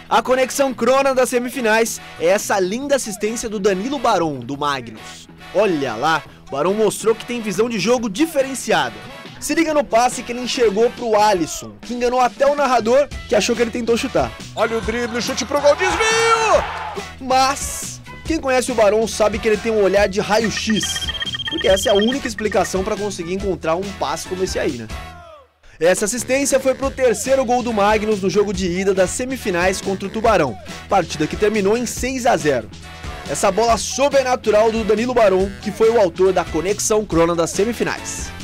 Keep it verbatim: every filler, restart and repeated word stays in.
A conexão crona das semifinais é essa linda assistência do Danilo Barão, do Magnus. Olha lá, o Barão mostrou que tem visão de jogo diferenciada. Se liga no passe que ele enxergou pro Alisson, que enganou até o narrador, que achou que ele tentou chutar. Olha o drible, chute pro gol, desvio! Mas quem conhece o Barão sabe que ele tem um olhar de raio-x, porque essa é a única explicação para conseguir encontrar um passe como esse aí, né? Essa assistência foi pro terceiro gol do Magnus no jogo de ida das semifinais contra o Tubarão, partida que terminou em seis a zero. Essa bola sobrenatural do Danilo Barão, que foi o autor da conexão crona das semifinais.